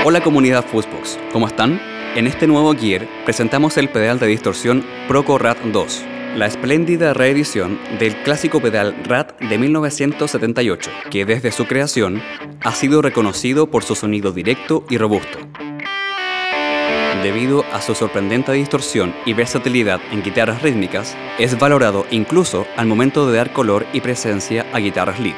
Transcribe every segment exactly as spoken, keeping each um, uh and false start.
Hola comunidad Fuzzbox, ¿cómo están? En este nuevo Gear presentamos el pedal de distorsión Proco Rat dos, la espléndida reedición del clásico pedal Rat de mil novecientos setenta y ocho, que desde su creación ha sido reconocido por su sonido directo y robusto. Debido a su sorprendente distorsión y versatilidad en guitarras rítmicas, es valorado incluso al momento de dar color y presencia a guitarras lead.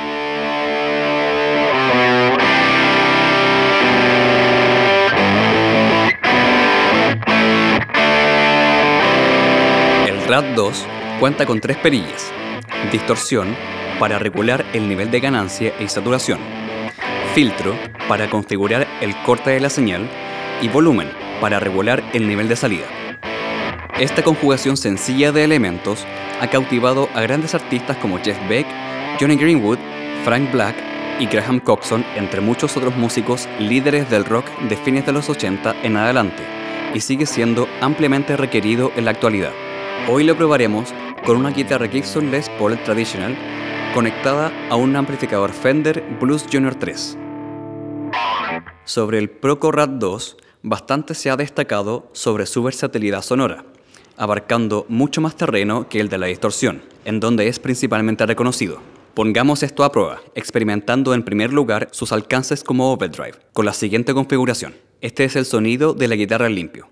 El Rat dos cuenta con tres perillas: distorsión para regular el nivel de ganancia y saturación, filtro para configurar el corte de la señal y volumen para regular el nivel de salida. Esta conjugación sencilla de elementos ha cautivado a grandes artistas como Jeff Beck, Johnny Greenwood, Frank Black y Graham Coxon, entre muchos otros músicos líderes del rock de fines de los ochenta en adelante, y sigue siendo ampliamente requerido en la actualidad. Hoy lo probaremos con una guitarra Gibson Les Paul Traditional conectada a un amplificador Fender Blues Junior tres. Sobre el Proco Rat dos, bastante se ha destacado sobre su versatilidad sonora, abarcando mucho más terreno que el de la distorsión, en donde es principalmente reconocido. Pongamos esto a prueba, experimentando en primer lugar sus alcances como overdrive, con la siguiente configuración. Este es el sonido de la guitarra limpio.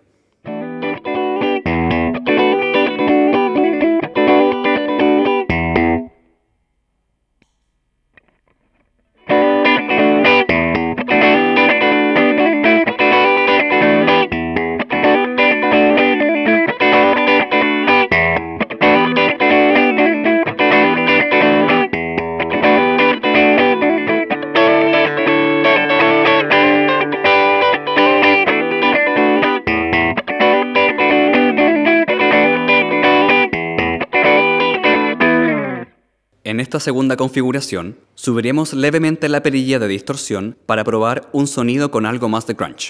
En esta segunda configuración, subiremos levemente la perilla de distorsión para probar un sonido con algo más de crunch.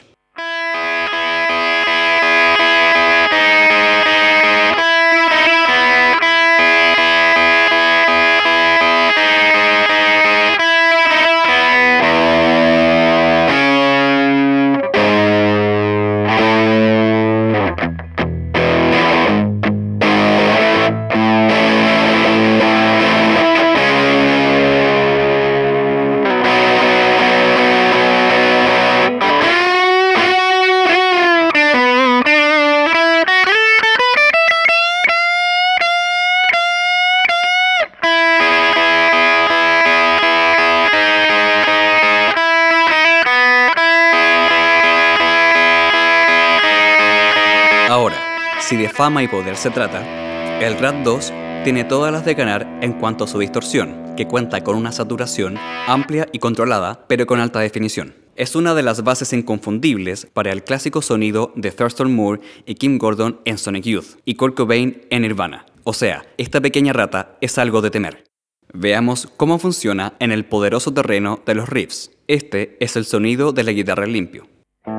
Ahora, si de fama y poder se trata, el Rat dos tiene todas las de ganar en cuanto a su distorsión, que cuenta con una saturación amplia y controlada, pero con alta definición. Es una de las bases inconfundibles para el clásico sonido de Thurston Moore y Kim Gordon en Sonic Youth y Kurt Cobain en Nirvana. O sea, esta pequeña rata es algo de temer. Veamos cómo funciona en el poderoso terreno de los riffs. Este es el sonido de la guitarra limpio.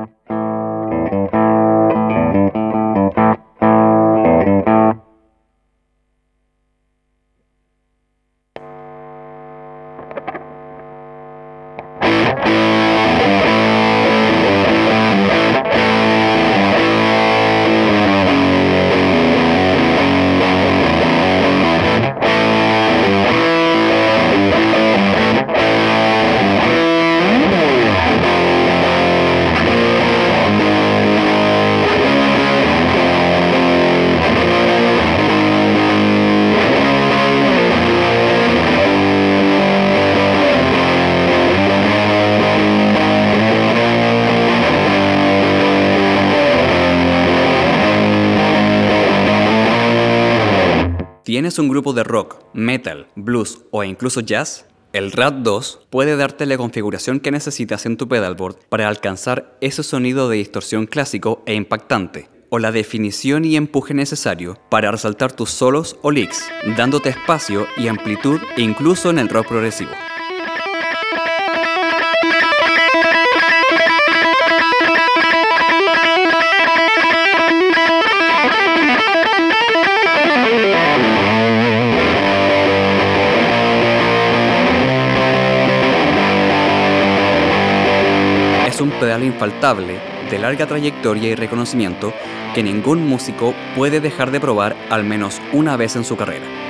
¿Tienes un grupo de rock, metal, blues o incluso jazz? El Rat dos puede darte la configuración que necesitas en tu pedalboard para alcanzar ese sonido de distorsión clásico e impactante, o la definición y empuje necesario para resaltar tus solos o licks, dándote espacio y amplitud incluso en el rock progresivo. es un pedal infaltable, de larga trayectoria y reconocimiento, que ningún músico puede dejar de probar al menos una vez en su carrera.